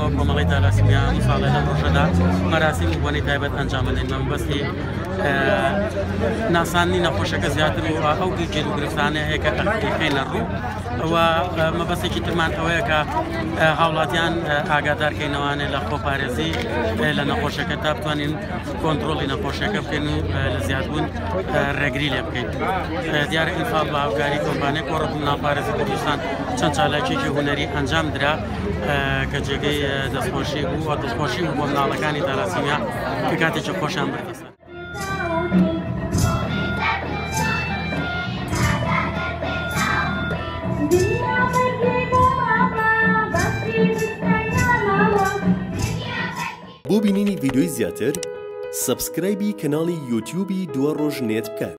بۆ کۆمەڵی تالاسیمیا ساڵێ لەم ڕۆژەدا مەراسیم و بۆنەی تایبەت ئەنجامەدەین مەبەستی ناسانی نەخۆشەکە زیاتر و ئەو گیرجێر و گرفتانە هەیە کە ئەخینە ڕوو ئەوە مەبەستێکی ترمان ئەوەیە کە هاوڵاتیان ئاگادارکەینەوانێ لە خۆپارێزی لە نەخۆشەکە تا بتوانین کۆنتترۆلی نەخۆشەکە بکەین و لە زیادبوون ڕێگری لێ بکەین. دیارە ئینفاڵ بە هاوکاری کۆمپانیای کۆڕەبوون ناوپارێزی کوردستان چەند چالاکیێکی هونەری ئەنجام درا کە جێگەی دەستخۆشی بوو دەستخۆشی بوو بۆ منداڵەکانی تالاسیمیا کە کاتێکی خۆشیان بردەسەر. بۆ بینینی ڤیدیۆی زیاتر سبسکرایبی کەناڵی یوتیوبی دووە ڕۆژ نێت بکە.